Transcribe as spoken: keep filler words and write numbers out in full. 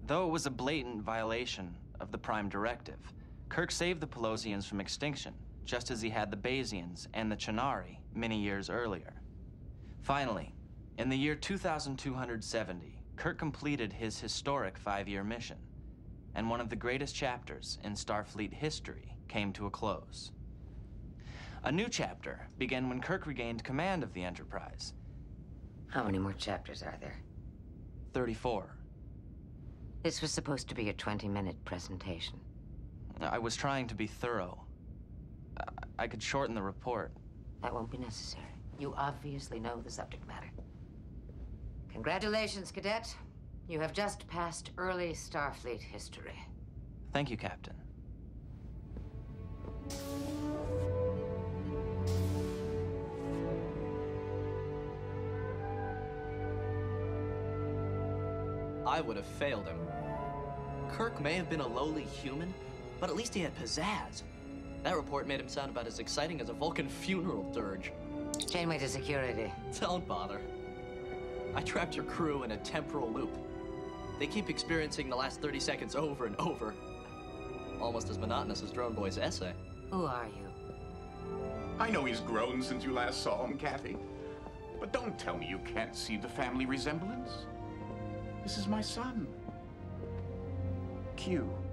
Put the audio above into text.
Though it was a blatant violation of the Prime Directive, Kirk saved the Pelosians from extinction, just as he had the Bayesians and the Ch'nari many years earlier. Finally, in the year two thousand two hundred seventy, Kirk completed his historic five-year mission, and one of the greatest chapters in Starfleet history came to a close. A new chapter began when Kirk regained command of the Enterprise. How many more chapters are there? thirty-four. This was supposed to be a twenty-minute presentation. I was trying to be thorough. I could shorten the report. That won't be necessary. You obviously know the subject matter. Congratulations, Cadet. You have just passed early Starfleet history. Thank you, Captain. I would have failed him. Kirk may have been a lowly human, but at least he had pizzazz. That report made him sound about as exciting as a Vulcan funeral dirge. Janeway to security. Don't bother. I trapped your crew in a temporal loop. They keep experiencing the last thirty seconds over and over. Almost as monotonous as Drone Boy's essay. Who are you? I know he's grown since you last saw him, Kathy. But don't tell me you can't see the family resemblance. This is my son. Q.